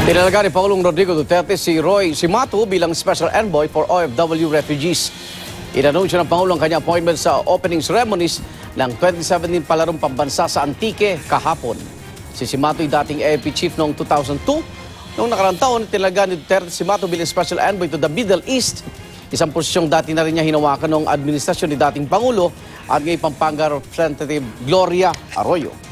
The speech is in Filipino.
Tinalaga ni Pangulong Rodrigo Duterte si Roy Cimatu bilang Special Envoy for OFW Refugees. Inanunsyo ng Pangulo ang kanyang appointment sa opening ceremonies ng 2017 Palarong Pambansa sa Antique kahapon. Si Cimatu ay dating AFP Chief noong 2002. Noong nakarang taon, tinalaga ni Duterte si Cimatu bilang Special Envoy to the Middle East. Isang posisyong dati na rin niya hinawakan ng administrasyon ni dating Pangulo at ngayon Pampanga Representative Gloria Arroyo.